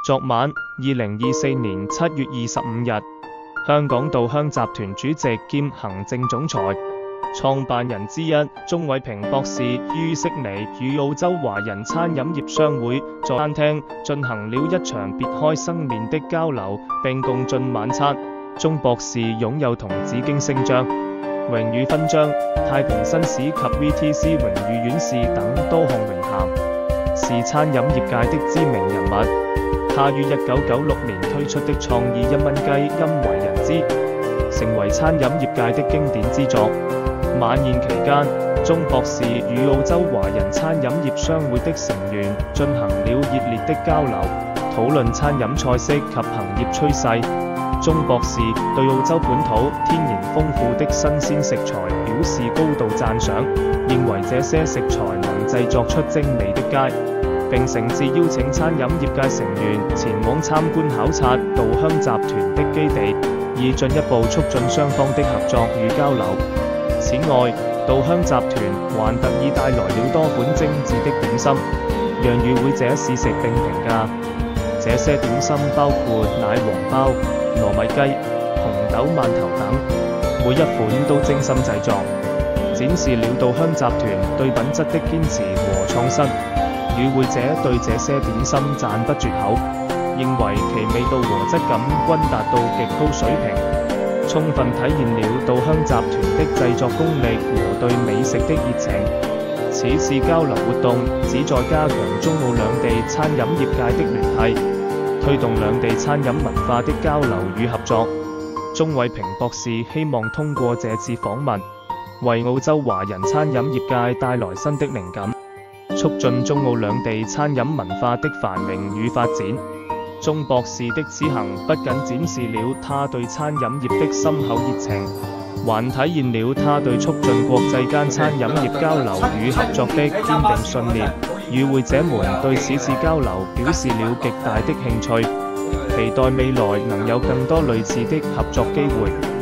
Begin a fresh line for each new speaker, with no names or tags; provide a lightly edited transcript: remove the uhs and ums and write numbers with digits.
昨晚，2024年7月25日，香港稻香集團主席兼行政總裁、創辦人之一鍾偉平博士於悉尼與澳洲華人餐飲業商會在餐廳進行了一場別開生面的交流，並共進晚餐。鍾博士擁有銅紫荊星章、榮譽勳章、太平紳士及 VTC 榮譽院士等多項榮銜，是餐飲業界的知名人物。他於1996年推出的創意1蚊雞甘為人知，成為餐飲業界的經典之作。晚宴期間，鍾博士與澳洲華人餐飲業商會的成員進行了熱烈的交流，討論餐飲菜式及行業趨勢。鍾博士對澳洲本土天然豐富的新鮮食材表示高度讚賞，認為這些食材能製作出精美的佳，並誠摯邀請餐飲業界成員前往參觀考察稻香集團的基地，以進一步促進雙方的合作與交流。此外，稻香集團還特意帶來了多款精緻的點心，讓與會者試食並評價。這些點心包括奶黃包、糯米雞、紅豆饅頭等，每一款都精心製作，展示了稻香集團對品質的堅持和創新。與會者對這些點心讚不絕口，認為其味道和質感均達到極高水平，充分體現了稻香集團的製作功力和對美食的熱情。此次交流活動旨在加強中澳兩地餐飲業界的聯繫，推動兩地餐飲文化的交流與合作。鍾偉平博士希望通過這次訪問，為澳洲華人餐飲業界帶來新的靈感，促進中澳兩地餐飲文化的繁榮與發展。鍾博士的此行不僅展示了他對餐飲業的深厚熱情，還體現了他對促進國際間餐飲業交流與合作的堅定信念。與會者們對此次交流表示了極大的興趣，期待未來能有更多類似的合作機會。